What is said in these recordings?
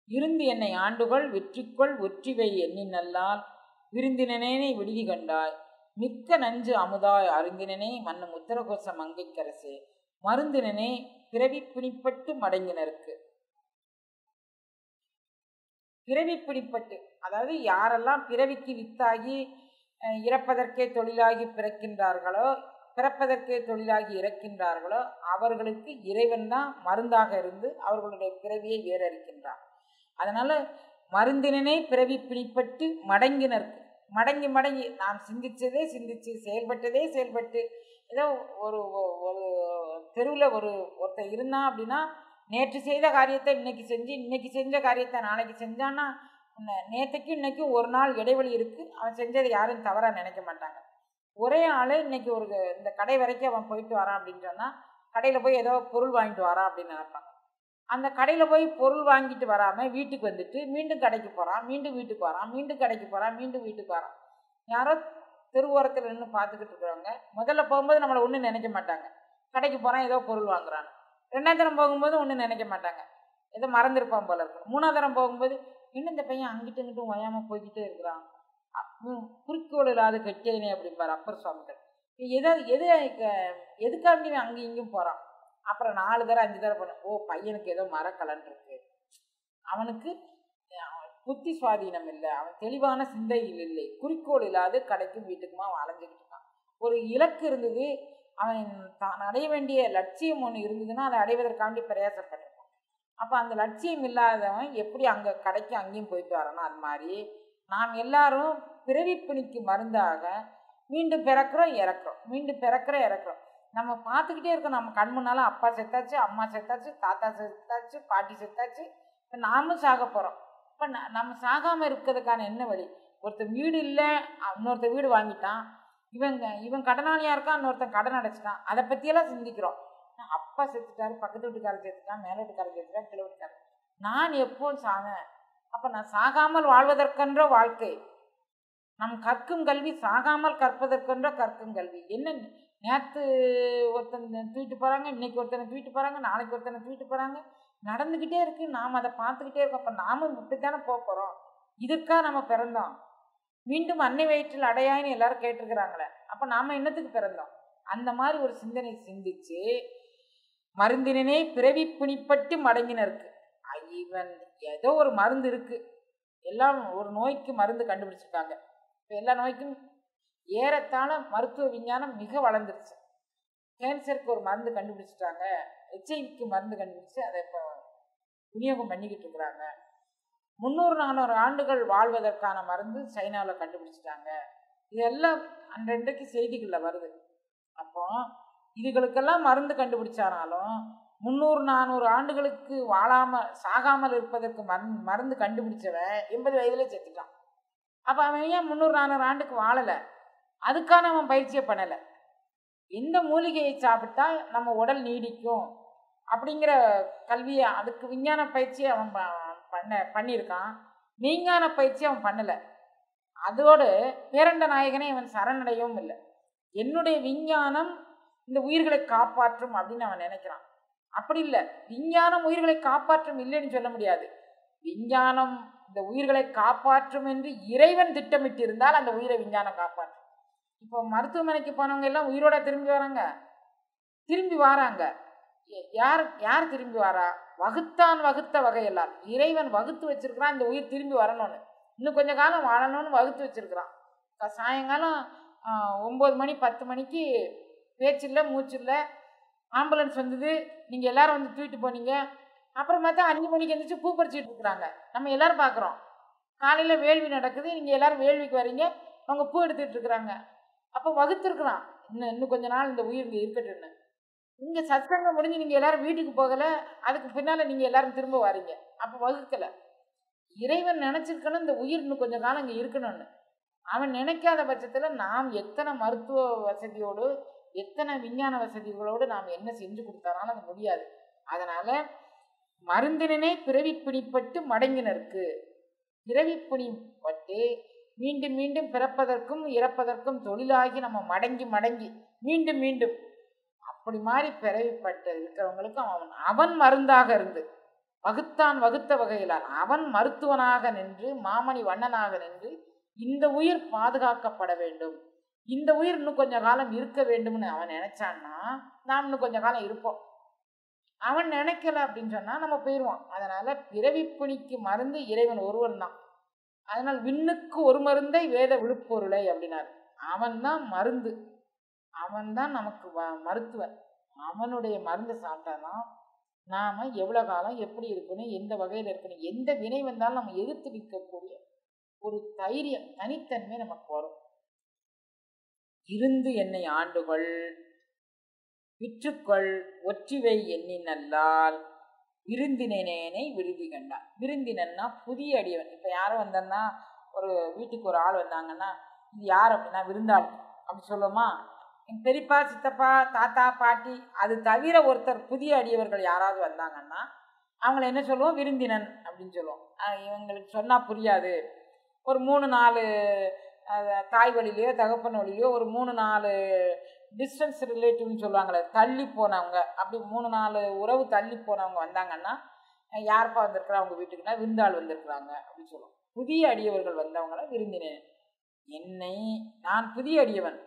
இருந்து என்னை ஆண்டுகள் வெற்றிக்கொள் ஒற்றிவை எண்ணினல்லால் விருந்தினனே விடுதி கண்டாய் மிக்க நஞ்சு அமுதாய் அருந்தினனே மன்னும் உத்தரகோச மங்கைக்கரசே மருந்தினனே பிறவி பிணிப்பட்டு மடங்கினருக்கு. பிறவி பிணிப்பட்டு அதாவது யாரெல்லாம் பிறவிக்கு வித்தாகி இறப்பதற்கே தொழிலாகி பிறக்கின்றார்களோ, பிறப்பதற்கே தொழிலாகி இறக்கின்றார்களோ அவர்களுக்கு இறைவன் தான் மருந்தாக இருந்து அவர்களுடைய பிறவியை வேறறுக்கின்றார். அதனால மருந்தினனே பிறவி பிணிப்பட்டு மடங்கினருக்கு. மடங்கி மடங்கி நாம் சிந்திச்சதே சிந்திச்சு செயல்பட்டதே செயல்பட்டு ஏதோ ஒரு ஒரு தெருவில் ஒருத்தர் இருந்தான் அப்படின்னா நேற்று செய்த காரியத்தை இன்னைக்கு செஞ்சு இன்னைக்கு செஞ்ச காரியத்தை நாளைக்கு செஞ்சான்னா நேற்றுக்கும் இன்னைக்கும் ஒரு நாள் இடைவெளி இருக்குது. அவன் செஞ்சதை யாரும் தவறாக நினைக்க மாட்டாங்க. ஒரே ஆள் இன்னைக்கு இந்த கடை வரைக்கும் அவன் போயிட்டு வரான் அப்படின்னு சொன்னால் கடையில் போய் ஏதோ பொருள் வாங்கிட்டு வரான் அப்படின்னு நினைப்பாங்க. அந்த கடையில் போய் பொருள் வாங்கிட்டு வராமல் வீட்டுக்கு வந்துட்டு மீண்டும் கடைக்கு போகிறான், மீண்டும் வீட்டுக்கு வரான், மீண்டும் கடைக்கு போகிறான், மீண்டும் வீட்டுக்கு வரான். யாரோ தெருவோரத்தில் நின்று பார்த்துக்கிட்டு இருக்கிறவங்க முதல்ல போகும்போது நம்மளை ஒன்றும் நினைக்க மாட்டாங்க. கடைக்கு போகிறான் ஏதோ பொருள் வாங்குறான்னு. ரெண்டாவது தரம் போகும்போது ஒன்றும் நினைக்க மாட்டாங்க, ஏதோ மறந்துருப்பான் போல இருக்கும். மூணாவது தரம் போகும்போது இன்னும் இந்த பையன் அங்கிட்டு இங்கிட்டும் ஓயாமல் போய்கிட்டே இருக்கிறான், குறிக்கோள் இல்லாத கெட்டேனே அப்படிம்பார் அப்பர் சுவாமிகள். எதுக்காண்டி அங்கேயும் இங்கேயும் போகிறான். அப்புறம் 4 தரம் 5 தரம் போனேன். ஓ பையனுக்கு ஏதோ மரக்கலன் இருக்கு, அவனுக்கு புத்தி சுவாதீனம் இல்லை, அவன் தெளிவான சிந்தையில் இல்லை, குறிக்கோள் இல்லாது கடைக்கும் வீட்டுக்குமா அவன் அலைஞ்சிக்கிட்டு இருக்கான். ஒரு இலக்கு இருந்தது, அவன் தான் அடைய வேண்டிய லட்சியம் ஒன்று இருந்ததுன்னா அதை அடைவதற்காண்டி பிரயாசப்பட்டிருப்பான். அப்போ அந்த லட்சியம் இல்லாதவன் எப்படி அங்கே கடைக்கு அங்கேயும் போயிட்டு வரானோ அது மாதிரி நாம் எல்லாரும் பிறவி பிணிக்கு மருந்தாக மீண்டும் பிறக்கிறோம் இறக்குறோம், மீண்டும் பிறக்கிறோம் இறக்குறோம். நம்ம பார்த்துக்கிட்டே இருக்கோம். நம்ம கண் முன்னால் அப்பா செத்தாச்சு, அம்மா செத்தாச்சு, தாத்தா செத்தாச்சு, பாட்டி செத்தாச்சு, இப்போ நாமும் சாக போகிறோம். இப்போ நம்ம சாகாமல் இருக்கிறதுக்கான என்ன வழி? ஒருத்தர் வீடு இல்லை, இன்னொருத்தர் வீடு வாங்கிட்டான், இவன் கடனாளியாக இருக்கான், இன்னொருத்தன் கடன் அடைச்சிட்டான். அதை பற்றியெல்லாம் சிந்திக்கிறோம். அப்பா செத்துட்டாரு, பக்கத்து வீட்டுக்காரர் செத்துட்டான், மேல வீட்டுக்காரர் செத்துட்டான், கீழே வீட்டுக்காரர், நான் எப்போ சாவேன்? அப்போ நான் சாகாமல் வாழ்வதற்கென்ற வாழ்க்கை, நம் கற்கும் கல்வி சாகாமல் கற்பதற்கென்ற கற்கும் கல்வி. என்ன நேற்று ஒருத்தனை தூக்கிட்டு போகிறாங்க, இன்னைக்கு ஒருத்தனை தூக்கிட்டு போகிறாங்க, நாளைக்கு ஒருத்தனை தூக்கிட்டு போகிறாங்க, நடந்துக்கிட்டே இருக்குது. நாம் அதை பார்த்துக்கிட்டே இருக்கோம். அப்போ நாமும் இப்படித்தானே போக போகிறோம். இதற்காக நம்ம பிறந்தோம். மீண்டும் அன்னை வயிற்றில் அடையாயின்னு எல்லாரும் கேட்டிருக்கிறாங்களே, அப்போ நாம் என்னத்துக்கு பிறந்தோம்? அந்த மாதிரி ஒரு சிந்தனை சிந்திச்சு மருந்தினே பிறவி பிணிப்பட்டு மடங்கினருக்கு. இவன் ஏதோ ஒரு மருந்து இருக்குது, எல்லாம் ஒரு நோய்க்கு மருந்து கண்டுபிடிச்சிருக்காங்க. இப்போ எல்லா நோய்க்கும் ஏறத்தாழ மருத்துவ விஞ்ஞானம் மிக வளர்ந்துருச்சு. கேன்சருக்கு ஒரு மருந்து கண்டுபிடிச்சிட்டாங்க, ஹெச்ஐவிக்கு மருந்து கண்டுபிடிச்சு அதை இப்போ விநியோகம் பண்ணிக்கிட்டு இருக்கிறாங்க. 300-400 ஆண்டுகள் வாழ்வதற்கான மருந்து சைனாவில் கண்டுபிடிச்சிட்டாங்க. இதெல்லாம் அன்றைக்கு செய்திகளில் வருது. அப்போ இதுகளுக்கெல்லாம் மருந்து கண்டுபிடிச்சானாலும் 300-400 ஆண்டுகளுக்கு சாகாமல் இருப்பதற்கு மருந்து கண்டுபிடிச்சவன் 80 வயதிலே செத்துட்டான். அப்போ அவன் ஏன் 300-400 ஆண்டுக்கு வாழலை? அதுக்கான அவன் பயிற்சியை பண்ணலை. எந்த மூலிகையை சாப்பிட்டா நம்ம உடல் நீடிக்கும் அப்படிங்கிற கல்வியை, அதுக்கு விஞ்ஞான பயிற்சியை அவன் பண்ணியிருக்கான். விஞ்ஞான பயிற்சி அவன் பண்ணலை. அதோடு பேரண்ட நாயகனை அவன் சரணடையவும் இல்லை. என்னுடைய விஞ்ஞானம் இந்த உயிர்களை காப்பாற்றும் அப்படின்னு அவன் நினைக்கிறான். அப்படி இல்லை, விஞ்ஞானம் உயிர்களை காப்பாற்றும் இல்லைன்னு சொல்ல முடியாது. விஞ்ஞானம் இந்த உயிர்களை காப்பாற்றும் என்று இறைவன் திட்டமிட்டு இருந்தால் அந்த உயிரை விஞ்ஞானம் காப்பாற்றும். இப்போ மருத்துவமனைக்கு போனவங்க எல்லாம் உயிரோட திரும்பி வராங்க. யார் திரும்பி வரா? வகுத்தான் வகுத்த வகையெல்லாம் இறைவன் வகுத்து வச்சிருக்கிறான். இந்த உயிர் திரும்பி வரணும்னு, இன்னும் கொஞ்சம் காலம் வாழணும்னு வகுத்து வச்சிருக்கிறான். சாயங்காலம் 9 மணி 10 மணிக்கு பேச்சில்லை மூச்சில்லை, ஆம்புலன்ஸ் வந்தது, நீங்கள் எல்லாரும் வந்து தூக்கிட்டு போனீங்க. அப்புறம் பார்த்தா 5 மணிக்கு எழுந்திரிச்சு பூ பறிச்சுட்டு இருக்கிறாங்க. நம்ம எல்லாரும் பார்க்குறோம். காலையில் வேள்வி நடக்குது, நீங்கள் எல்லாரும் வேள்விக்கு வரீங்க, அவங்க பூ எடுத்துகிட்டு இருக்கிறாங்க. அப்போ வகுத்துருக்குறான், இன்னும் கொஞ்ச நாள் இந்த உயிர் இங்கே இருக்கட்டும்னு. இங்கே சத்சங்கம் முடிஞ்சு நீங்கள் எல்லாரும் வீட்டுக்கு போகலை, அதுக்கு பின்னால் நீங்கள் எல்லாரும் திரும்ப வரீங்க. அப்போ வகுக்கலை. இறைவன் நினச்சிருக்கணும் இந்த உயிர் இன்னும் கொஞ்சம் காலம் இங்கே இருக்கணும்னு. அவன் நினைக்காத பட்சத்தில் நாம் எத்தனை மருத்துவ வசதியோடு எத்தனை விஞ்ஞான வசதிகளோடு நாம் என்ன செஞ்சு கொடுத்தாலும் அது முடியாது. அதனால் மருந்தினே பிறவி பிணிப்பட்டு மடங்கினருக்கு. பிறவி பிணிப்பட்டு மீண்டும் மீண்டும் பிறப்பதற்கும் இறப்பதற்கும் தொழிலாகி நம்ம மடங்கி மீண்டும் மீண்டும் அப்படி மாதிரி பிறவிப்பட்டு இருக்கிறவங்களுக்கு அவன் மருந்தாக இருந்து வகுத்தான் வகுத்த வகையிலார். அவன் மருத்துவனாக நின்று மாமணி வண்ணனாக நின்று இந்த உயிர் பாதுகாக்கப்பட வேண்டும், இந்த உயிர் இன்னும் கொஞ்ச காலம் இருக்க வேண்டும்னு அவன் நினைச்சான்னா நாம் இன்னும் கொஞ்ச காலம் இருப்போம். அவன் நினைக்கல அப்படின்னு சொன்னா நம்ம போயிடுவோம். அதனால பிறவிப்பிணிக்கு மருந்து இறைவன் ஒருவன் தான். அதனால் விண்ணுக்கு ஒரு மருந்தை வேத விழுப்பொருளை அப்படின்னாரு. அவன் தான் மருந்து, அவன் தான் நமக்கு மருத்துவன். அவனுடைய மருந்து சாப்பிட்டாதான் நாம எவ்வளவு காலம் எப்படி இருக்கணும், எந்த வகையில் இருக்கணும், எந்த வினை வந்தாலும் நம்ம எதிர்த்து நிற்கக்கூடிய ஒரு தைரியம், தனித்தன்மை நமக்கு வரும். இருந்து என்னை ஆண்டுகள் விற்றுக்கொள் ஒற்றிவை எண்ணினல்லால் விருந்தினேனை விருதி கண்டான். விருந்தினன்னா புதிய அடியவன். இப்போ யாரும் வந்தோன்னா, ஒரு வீட்டுக்கு ஒரு ஆள் வந்தாங்கன்னா இது யார் அப்படின்னா விருந்தாள் அப்படி சொல்லுவோமா? எங்கள் பெரியப்பா சித்தப்பா தாத்தா பாட்டி அது தவிர ஒருத்தர் புதிய அடியவர்கள் யாராவது வந்தாங்கன்னா அவங்கள என்ன சொல்லுவோம்? விருந்தினன் அப்படின்னு சொல்லுவோம். இவங்களுக்கு சொன்னால் புரியாது. ஒரு 3-4 தாய் வழியிலையோ தகப்பன் வழியிலையோ ஒரு 3-4 டிஸ்டன்ஸ் ரிலேட்டிவ்னு சொல்லுவாங்களே, தள்ளி போனவங்க, அப்படி 3-4 உறவு தள்ளி போனவங்க வந்தாங்கன்னா யாருப்பா வந்திருக்கிறா அவங்க வீட்டுக்குன்னா விருந்தாள் வந்திருக்கிறாங்க அப்படின்னு சொல்லுவோம். புதிய அடியவர்கள் வந்தவங்கள விருந்தினேன். என்னை நான் புதிய அடியவன்,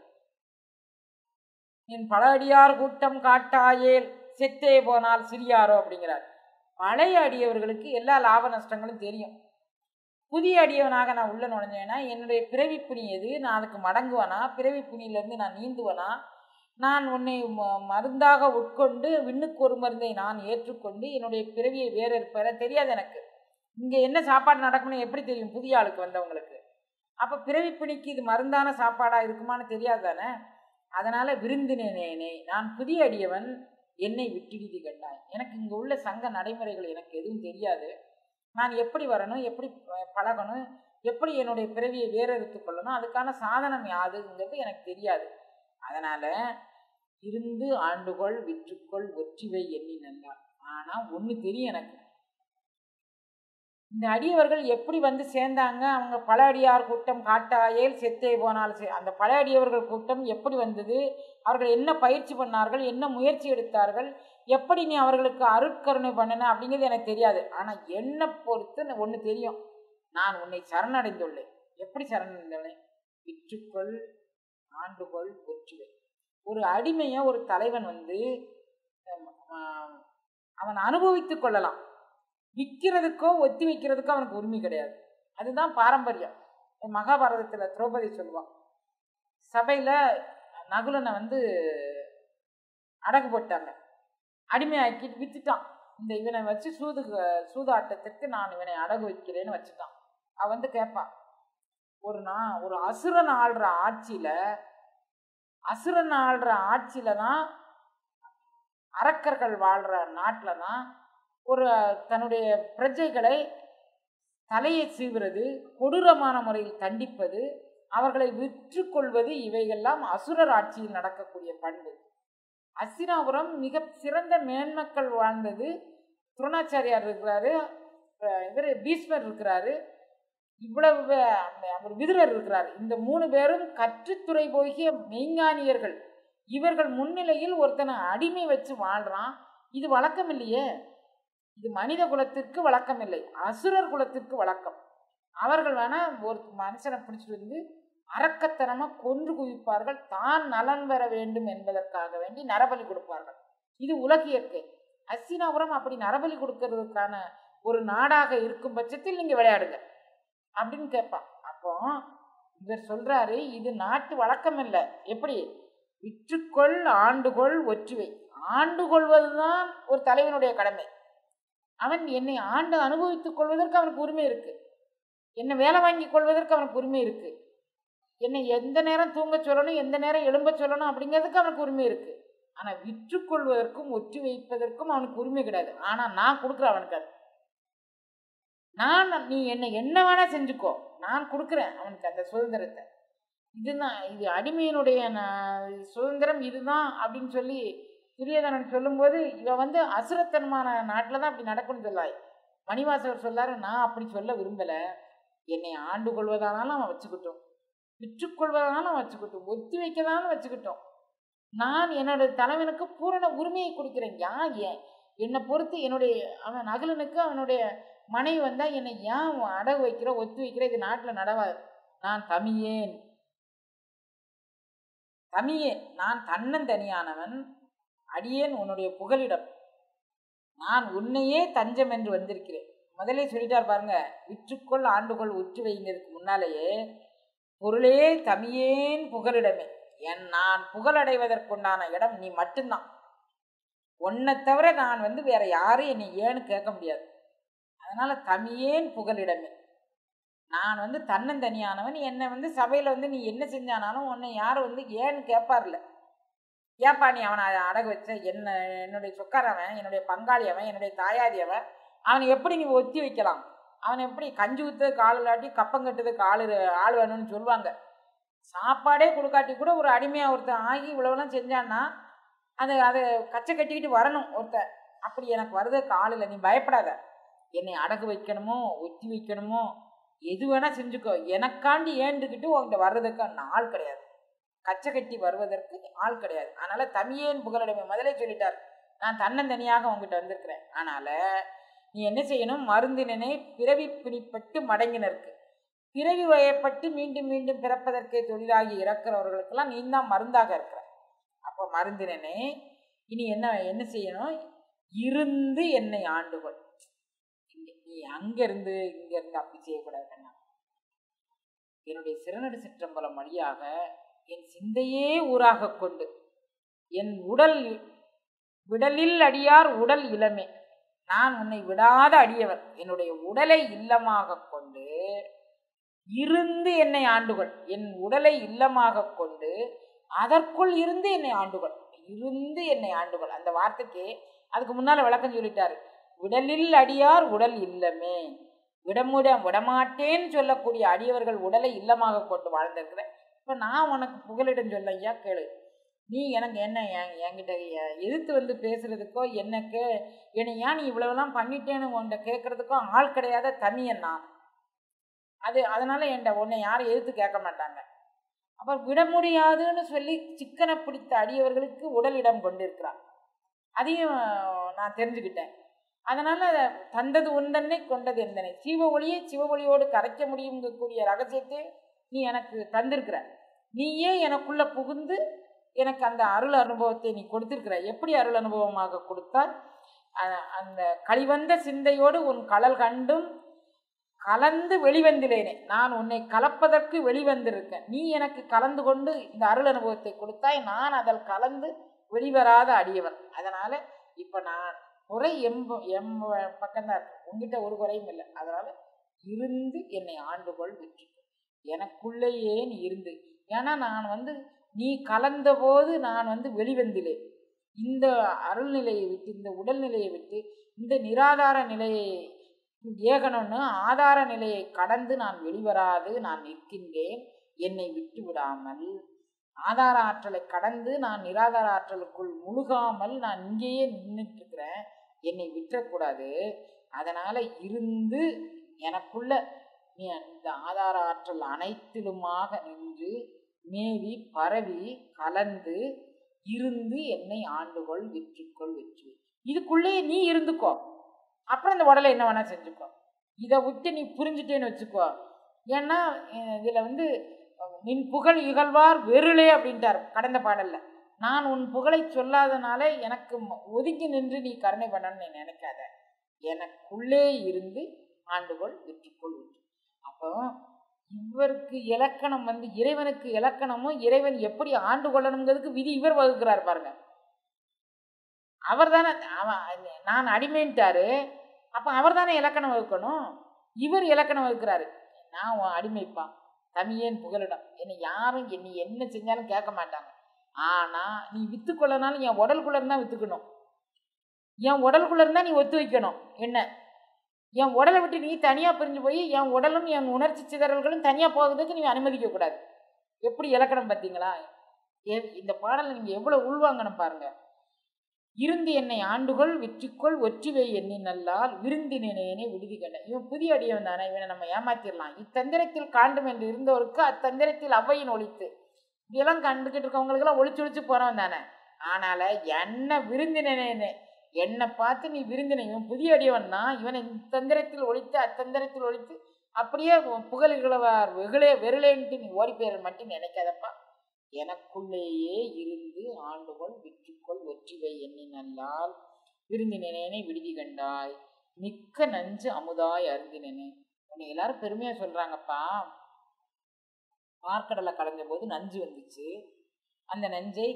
என் பல அடியார் கூட்டம் காட்டாயேல் செத்தே போனால் சிறியாரோ அப்படிங்கிறார். பழைய அடியவர்களுக்கு எல்லா லாப நஷ்டங்களும் தெரியும். புதிய அடியவனாக நான் உள்ள நுழைஞ்சேன்னா என்னுடைய பிறவி புனி எது, நான் அதுக்கு மடங்குவனா, பிறவி புனியிலேருந்து நான் நீந்துவனா, நான் உன்னை மருந்தாக உட்கொண்டு விண்ணுக்கு ஒரு மருந்தை நான் ஏற்றுக்கொண்டு என்னுடைய பிறவியை வேற இருப்பேற தெரியாது எனக்கு. இங்கே என்ன சாப்பாடு நடக்கணும் எப்படி தெரியும் புதிய ஆளுக்கு வந்தவங்களுக்கு? அப்போ பிறவி புனிக்கு இது மருந்தான சாப்பாடாக இருக்குமான்னு தெரியாது தானே. அதனால் விருந்தினேனே நான் புதிய அடியவன் என்னை விட்டுடுதி கண்டாய். எனக்கு இங்கே உள்ள சங்க நடைமுறைகள் எனக்கு எதுவும் தெரியாது. நான் எப்படி வரணும், எப்படி பழகணும், எப்படி என்னுடைய பிறவியை வேறறுத்து கொள்ளணும், அதுக்கான சாதனம் யாதுங்கிறது எனக்கு தெரியாது. அதனால் இருந்து ஆண்டுகொள் விற்றுக்கொள் ஒற்றிவை எண்ணி நல்லான். ஆனால் ஒன்று தெரியும் எனக்கு, இந்த அடியவர்கள் எப்படி வந்து சேர்ந்தாங்க, அவங்க பல அடியார் கூட்டம் காட்டாயேல் செத்தே போனால் அந்த பல அடியவர்கள் கூட்டம் எப்படி வந்தது, அவர்கள் என்ன பயிற்சி பண்ணார்கள், என்ன முயற்சி எடுத்தார்கள், எப்படி நீ அவர்களுக்கு அருட்கருணை பண்ணின அப்படிங்கிறது எனக்கு தெரியாது. ஆனால் என்னை பொறுத்து ஒன்று தெரியும், நான் உன்னை சரணடைந்துள்ளேன். எப்படி சரணடைந்துள்ளேன்? விற்றுக்கொள் ஆண்டுகொள் ஒற்றுவை. ஒரு அடிமையை ஒரு தலைவன் வந்து அவன் அனுபவித்து கொள்ளலாம், விற்கிறதுக்கோ ஒத்தி வைக்கிறதுக்கோ அவனுக்கு உரிமை கிடையாது. அதுதான் பாரம்பரியம். மகாபாரதத்தில் திரௌபதி சொல்லுவான், சபையில் நகுலனை வந்து அடகு போட்டாங்க, அடிமையாக்கிட்டு விற்றுட்டான். இந்த இவனை வச்சு சூதாட்டத்திற்கு நான் இவனை அடகு வைக்கிறேன்னு வச்சுட்டான். அவன் வந்து கேட்பான், ஒரு அசுரன் ஆள்ற ஆட்சியில தான், அரக்கர்கள் வாழ்கிற நாட்டில் தான் ஒரு தன்னுடைய பிரஜைகளை தலையை சீவுறது, கொடூரமான முறையில் தண்டிப்பது, அவர்களை விற்று கொள்வது, இவையெல்லாம் அசுரர் ஆட்சியில் நடக்கக்கூடிய பண்பு. அஸ்தினாபுரம் மிக சிறந்த மேன்மக்கள் வாழ்ந்தது. துரோணாச்சாரியார் இருக்கிறாரு, இவர் பீஷ்மர் இருக்கிறாரு, இவ்வளவு அவர் விதுரர் இருக்கிறார். இந்த 3 பேரும் கற்றுத்துறை போகிய மெய்ஞானியர்கள். இவர்கள் முன்னிலையில் ஒருத்தனை அடிமை வச்சு வாழ்றான். இது வழக்கம் இல்லையே. இது மனித குலத்திற்கு வழக்கம் இல்லை, அசுரர் குலத்திற்கு வழக்கம். அவர்கள் வேணா ஒரு மனுஷனை பிடிச்சிட்டு வந்து அரக்கத்தனமாக கொன்று குவிப்பார்கள், தான் நலன் பெற வேண்டும் என்பதற்காக வேண்டி நரபலி கொடுப்பார்கள். இது உலக இயற்கை. அஸ்தினாபுரம் அப்படி நரபலி கொடுக்கறதுக்கான ஒரு நாடாக இருக்கும் பட்சத்தில் நீங்கள் விளையாடுங்க அப்படின்னு கேட்பான். அப்போ இவர் சொல்றாரு, இது நாட்டு வழக்கம் இல்லை. எப்படி? விற்றுக்கொள் ஆண்டுகொள் ஒற்றுவை. ஆண்டு கொள்வதுதான் ஒரு தலைவனுடைய கடமை. அவன் என்னை ஆண்டு அனுபவித்துக் கொள்வதற்கு அவனுக்கு உரிமை இருக்கு, என்னை வேலை வாங்கி கொள்வதற்கு அவனுக்கு உரிமை இருக்கு, என்னை எந்த நேரம் தூங்க சொல்லணும், எந்த நேரம் எழும்ப சொல்லணும் அப்படிங்கிறதுக்கு அவனுக்கு உரிமை இருக்கு. ஆனால் விற்றுக்கொள்வதற்கும் ஒற்றி வைப்பதற்கும் அவனுக்கு உரிமை கிடையாது. ஆனால் நான் கொடுக்குறேன் அவனுக்கு. அது நீ என்ன வேணா செஞ்சுக்கோ, நான் கொடுக்குறேன் அவனுக்கு அந்த சுதந்திரத்தை. இதுதான் இது அடிமையினுடைய சுதந்திரம் இதுதான் அப்படின்னு சொல்லி துரியோதனன் சொல்லும்போது, இவன் வந்து அசுரத்தனமான நாட்டில் தான் அப்படி நடக்கும்னு சொல்லாய். மணிவாசகர் சொல்லாரு, நான் அப்படி சொல்ல விரும்பலை. என்னை ஆண்டு கொள்வதானாலும் அவன் வச்சுக்கிட்டோம், விற்றுக்கொள்வதானாலும் அவன் வச்சுக்கிட்டோம், ஒத்தி வைக்கதாலும் வச்சுக்கிட்டோம். நான் என்னோட தலைவனுக்கு பூரண உரிமையை கொடுக்கிறேன். என்னை பொறுத்து என்னுடைய அவன் அகலனுக்கு அவனுடைய மனைவி வந்தால் என்னை ஏன் அடகு வைக்கிற ஒத்து வைக்கிற, இது நாட்டில் நடவாது. நான் தமியேன், நான் தன்னந்தனியானவன், அடியேன் உன்னுடைய புகலிடம், நான் உன்னையே தஞ்சம் என்று வந்திருக்கிறேன். முதலே சொல்லிட்டார் பாருங்க, விற்றுக்கொள் ஆண்டுகொள் உற்று வைங்கிறதுக்கு முன்னாலேயே பொருளே தமியேன் புகலிடமே, நான் புகழடைவதற்குண்டான இடம் நீ மட்டும்தான். உன்னை தவிர நான் வேற யாரும் என்னை ஏன்னு கேட்க முடியாது. அதனால தமியேன் புகலிடமே, நான் தன்னந்தனியானவன். என்னை சபையில் நீ என்ன செஞ்சானாலும் உன்னை யாரும் ஏன்னு கேட்பார்ல. ஏப்பா நீ அவனை அடகு வச்ச, என்னுடைய சொக்காரவன், என்னுடைய பங்காளி அவன், என்னுடைய தாயாதி அவன், அவனை எப்படி நீ ஒத்தி வைக்கலாம்? அவனை எப்படி கஞ்சி ஊற்றுறதுக்கு ஆள் இல்லாட்டி கப்பங்கட்டுறதுக்கு ஆள் வேணும்னு சொல்லுவாங்க. சாப்பாடே கொடுக்காட்டி கூட ஒரு அடிமையாக ஒருத்தன் ஆகி இவ்வளவுலாம் செஞ்சான்னா அதை கச்சை கட்டிக்கிட்டு வரணும் ஒருத்தர். அப்படி எனக்கு வருதுக்கு ஆள் இல்லை, நீ பயப்படாத. என்னை அடகு வைக்கணுமோ ஒத்தி வைக்கணுமோ எது வேணா செஞ்சுக்கோ, எனக்காண்டி ஏண்டுக்கிட்டு உங்கள்கிட்ட வர்றதுக்கு ஆள் கிடையாது, கச்சை கட்டி வருவதற்கு ஆள் கிடையாது. அதனால தமியேன் புகலிடமே முதலே சொல்லிட்டார், நான் தன்னந்தனியாக உங்ககிட்ட வந்திருக்கிறேன். அதனால நீ என்ன செய்யணும், மருந்தினனை பிறவி பிணிப்பட்டு மடங்கினருக்கு, பிறவி வயப்பட்டு மீண்டும் மீண்டும் பிறப்பதற்கே தொழிலாகி இறக்கிறவர்களுக்கெல்லாம் நீ தான் மருந்தாக இருக்கிற. அப்போ மருந்தினனே இனி என்ன செய்யணும், இருந்து என்னை ஆண்டுகொள். நீ அங்கிருந்து இங்கிருந்து அப்படி செய்யக்கூடாதுன்னா, என்னுடைய சிறுநடு சிற்றம்பலம் வழியாக என் சிந்தையே ஊராக கொண்டு, என் விடலில் அடியார் உடல் இளமே, நான் உன்னை விடாத அடியவர், என்னுடைய உடலை இல்லமாக கொண்டு இருந்து என்னை ஆண்டுகள், என் உடலை இல்லமாக கொண்டு அதற்குள் இருந்து என்னை ஆண்டுகள், இருந்து என்னை ஆண்டுகள். அந்த வார்த்தைக்கு அதுக்கு முன்னால விளக்கம் சொல்லிட்டாரு. விடலில் அடியார் உடல் இல்லமே, விடமாட்டேன்னு சொல்லக்கூடிய அடியவர்கள் உடலை இல்லமாக கொண்டு வாழ்ந்திருக்கிறேன். இப்போ நான் உனக்கு புகலிடம் சொல்ல ஐயா கேளு, நீ எனக்கு என்கிட்ட எதிர்த்து பேசுறதுக்கோ என்னை ஏன் நீ இவ்வளவுலாம் பண்ணிட்டேன்னு உன்கிட்ட கேட்கறதுக்கோ ஆள் கிடையாத தமியன் நான். அதனால உன்னை யாரும் எதிர்த்து கேட்க மாட்டாங்க. அப்புறம் விட முடியாதுன்னு சொல்லி சிக்கனை பிடித்த அடியவர்களுக்கு உடல் இடம் கொண்டிருக்கிறான், அதையும் நான் தெரிஞ்சுக்கிட்டேன். அதனால தந்தது உண்டனை கொண்டது எந்தனை, சிவ ஒளியை சிவ ஒளியோடு கரைக்க முடியுங்கக்கூடிய ரகசியத்தை நீ எனக்கு தந்திருக்கிற. நீயே எனக்குள்ள புகுந்து எனக்கு அந்த அருள் அனுபவத்தை நீ கொடுத்திருக்கிற. எப்படி அருள் அனுபவமாக கொடுத்தால், அந்த கழிவந்த சிந்தையோடு உன் கலல் கண்டும் கலந்து வெளிவந்திலேனே, நான் உன்னை கலப்பதற்கு வெளிவந்திருக்கேன். நீ எனக்கு கலந்து கொண்டு இந்த அருள் அனுபவத்தை கொடுத்தாய், நான் அதில் கலந்து வெளிவராத அடியவன். அதனால இப்ப நான் குறை எம் பக்கம்தான் இருக்கு, உங்ககிட்ட ஒரு குறையும் இல்லை. அதனால இருந்து என்னை ஆண்டுகொள் வெற்றிக்கும், எனக்குள்ளேயே நீ இருந்து. ஏன்னா நான் நீ கலந்த போது நான் வெளிவந்திலே, இந்த அருள்நிலையை விட்டு, இந்த உடல்நிலையை விட்டு, இந்த நிராதார நிலையை ஏகணும்னு ஆதார நிலையை கடந்து நான் வெளிவராது நான் நிற்கின்றேன். என்னை விட்டு விடாமல், ஆதார ஆற்றலை கடந்து நான் நிராதார ஆற்றலுக்குள் முழுகாமல் நான் இங்கேயே நின்றுட்டு இருக்கிறேன், என்னை விட்டுறக்கூடாது. அதனால இருந்து எனக்குள்ள நீ இந்த ஆதார ஆற்றல் அனைத்திலுமாக நின்று மேவி பரவி கலந்து இருந்து என்னை ஆண்டுகொள் வெற்றிக்கொள் வெற்றி. இதுக்குள்ளே நீ இருந்துக்கோ, அப்புறம் இந்த உடலை என்ன வேணா செஞ்சுக்கோ. இதை விட்டு நீ புரிஞ்சுட்டேன்னு வச்சுக்கோ. ஏன்னா இதில் நின் புகழ் இகழ்வார் வெறுளே அப்படின்ட்டார் கடந்த பாடல்ல. நான் உன் புகழை சொல்லாதனால எனக்கு ஒதுக்கி நின்று நீ கருணை பண்ணணும்னு நீ நினைக்காத, எனக்குள்ளே இருந்து ஆண்டுகொள் வெற்றிக்கொள் வெற்றி. அப்போ இவருக்கு இலக்கணம் இறைவனுக்கு இலக்கணமும் இறைவன் எப்படி ஆண்டு கொள்ளணுங்கிறதுக்கு விதி இவர் வகுக்கிறார் பாருங்க. அவர் தானே நான் அடிமைன்ட்டாரு, அப்போ அவர் தானே இலக்கணம் வகுக்கணும். இவர் இலக்கணம் வகுக்கிறாரு, நான் உன் அடிமைப்பா, தமியேன் புகலிடம், என்னை யாரும் என்னை என்ன செஞ்சாலும் கேட்க மாட்டாங்க. ஆனால் நீ வித்துக்கொள்ளனாலும் என் உடலுக்குள்ள இருந்தால் வித்துக்கணும், என் உடலுக்குள்ள இருந்தால் நீ ஒத்து வைக்கணும். என்ன என் உடலை விட்டு நீ தனியாக பிரிஞ்சு போய் என் உடலும் என் உணர்ச்சி சிதறல்களும் தனியாக போகிறதுக்கு நீ அனுமதிக்கக்கூடாது. எப்படி இலக்கணம் பார்த்தீங்களா? இந்த பாடலை நீங்கள் எவ்வளோ உள்வாங்கணும் பாருங்க. இருந்து என்னை ஆண்டுகொள் வெற்றிக்கொள் ஒற்றிவை எண்ணி நல்லால் விருந்தினேனே விடுதி கண்ட. இவன் புதிய அடியவன் தானே, இவனை நம்ம ஏமாத்திடலாம். இத்தந்திரத்தில் காண்டும் என்று இருந்தவருக்கு அத்தந்திரத்தில் அவ்வையின் ஒழித்து, இதெல்லாம் கண்டுக்கிட்டு இருக்கவங்களுக்கெல்லாம் ஒழிச்சு ஒழிச்சு போறவன் தானே. ஆனால என்ன விருந்தினேனே என்னை பார்த்து நீ விருந்தினை, இவன் புதிய அடியவன்னா இவனை இத்தந்திரத்தில் ஒழித்து அத்தந்திரத்தில் ஒழித்து அப்படியே புகழ்களவார் வெறுளேன்ட்டு நீ ஓடி பேர் மட்டும் நினைக்காதப்பா. எனக்குள்ளேயே இருந்து ஆண்டுகொள் விற்றுக்கொள் ஒற்றிவை எண்ணினல்லால் விருந்தினேனை விடுதி கண்டாய் மிக்க நஞ்சு அமுதாய் அருந்தினேனே. உன்னை எல்லாரும் பெருமையா சொல்றாங்கப்பா. பார்க்கடலை கடைஞ்ச போது நஞ்சு வந்துச்சு. அந்த நஞ்சை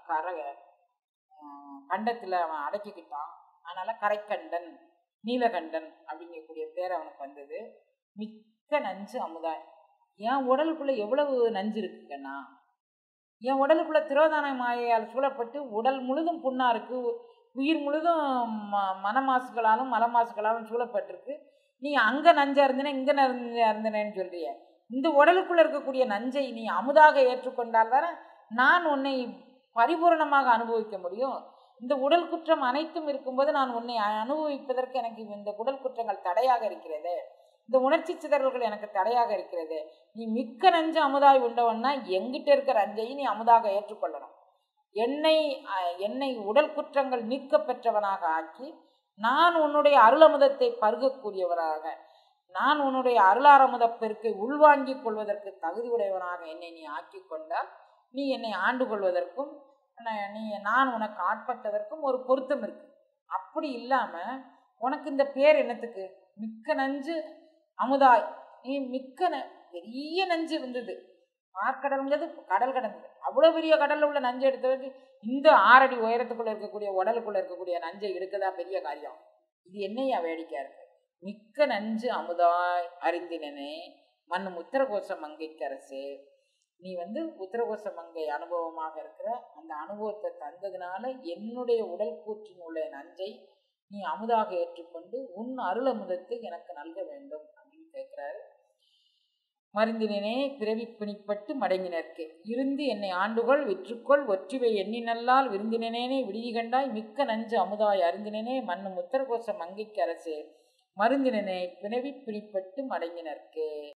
கண்டத்துல அவன் அடக்கிக்கிட்டான். அதனால கரைக்கண்டன் நீலகண்டன் அப்படிங்கக்கூடிய பேர் அவனுக்கு வந்தது. மிக்க நஞ்சு அமுதாய். என் உடலுக்குள்ள எவ்வளவு நஞ்சு இருக்குங்கண்ணா. என் உடலுக்குள்ள திரோதான மாயையால் சூழப்பட்டு உடல் முழுதும் புண்ணா இருக்கு, உயிர் முழுதும் மனமாசுகளாலும் மலமாசுகளாலும் சூழப்பட்டிருக்கு. நீ அங்க நஞ்சா இருந்தன இங்க நஞ்சா இருந்தனேன்னு சொல்றிய. இந்த உடலுக்குள்ள இருக்கக்கூடிய நஞ்சை நீ அமுதாக ஏற்றுக்கொண்டால் தானே நான் உன்னை பரிபூரணமாக அனுபவிக்க முடியும். இந்த உடல் குற்றம் அனைத்தும் இருக்கும்போது நான் உன்னை அனுபவிப்பதற்கு எனக்கு இந்த உடல் குற்றங்கள் தடையாக இருக்கிறது, இந்த உணர்ச்சி சிதறல்கள் எனக்கு தடையாக இருக்கிறது. நீ மிக்க நஞ்சு அமுதாய் உண்டவன்னா எங்கிட்ட இருக்கிற நஞ்சையும் நீ அமுதாக ஏற்றுக்கொள்ளணும். என்னை உடல் குற்றங்கள் நீக்க பெற்றவனாக ஆக்கி நான் உன்னுடைய அருளமுதத்தை பருகக்கூடியவராக, நான் உன்னுடைய அருளாரமுத பெருக்கை உள்வாங்கிக் கொள்வதற்கு தகுதி உடையவனாக என்னை நீ ஆக்கி கொண்டால் நீ என்னை ஆண்டு கொள்வதற்கும் நான் உனக்கு ஆட்பட்டதற்கும் ஒரு பொருத்தம் இருக்கு. அப்படி இல்லாம உனக்கு இந்த பேர் என்னத்துக்கு? மிக்க நஞ்சு அமுதாய். நீ பெரிய நஞ்சு வந்தது. பார்க்கடல்ங்கிறது கடல் கடந்தது. அவ்வளவு பெரிய கடல்ல உள்ள நஞ்சை எடுத்தது இந்த 6 அடி உயரத்துக்குள்ள இருக்கக்கூடிய உடலுக்குள்ள இருக்கக்கூடிய நஞ்சை எடுக்கதா பெரிய காரியம்? இது என்னையா வேடிக்கையா இருக்கு? மிக்க நஞ்சு அமுதாய் அறிந்தினனே மண்ணும் உத்தரகோச மங்கைக்கு அரசே. நீ உத்தரகோச மங்கை அனுபவமாக இருக்கிற அந்த அனுபவத்தை தந்ததுனால என்னுடைய உடல் கூற்றின் உள்ள நஞ்சை நீ அமுதாக ஏற்றுக்கொண்டு உன் அருள் அமுதத்தை எனக்கு நல்க வேண்டும் அப்படின்னு கேட்கிறாரு. மருந்தினே பிறவி பிணிப்பட்டு மடங்கினர்க்கே இருந்து என்னை ஆண்டுகொள் விற்றுக்கொள் ஒற்றிவை எண்ணினல்லால் விருந்தினேனே விடுதி கண்டாய் மிக்க நஞ்சு அமுதாய் அருந்தினே மண்ணும் உத்தரகோச மங்கைக்கு அரசே மருந்தினே பிறவி பிணிப்பட்டு மடங்கினர்க்கே.